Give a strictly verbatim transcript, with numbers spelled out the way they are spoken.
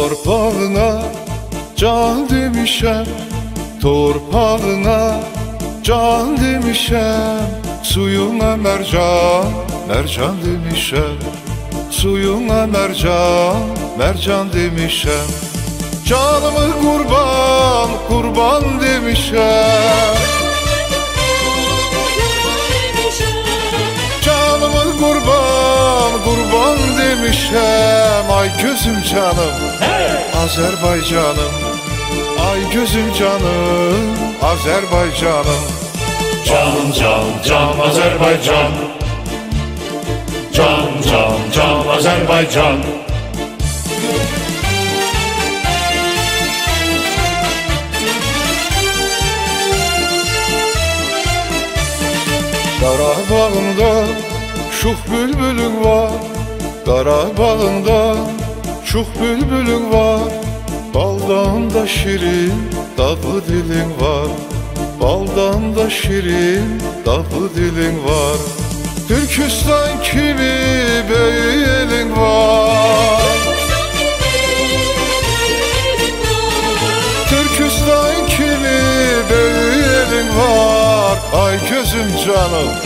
Torpağına can demişem, torpağına can demişem, suyuna mercan, mercan demişem, suyuna mercan, mercan demişem. Canımı kurban, kurban demişem, canımı kurban, kurban demişem. Ay gözüm canım, Azerbaycanım, ay gözüm canım, Azerbaycanım. Can can can Azerbaycan, can can can Azerbaycan. Qarabağında şux bülbülün var, Qarabağında şux bülbülün var, baldan da şirin dadlı dilin var, baldan da şirin dadlı dilin var. Türkistan kimi böyük elin var, Türkistan kimi böyük elin var. Ay gözüm canım,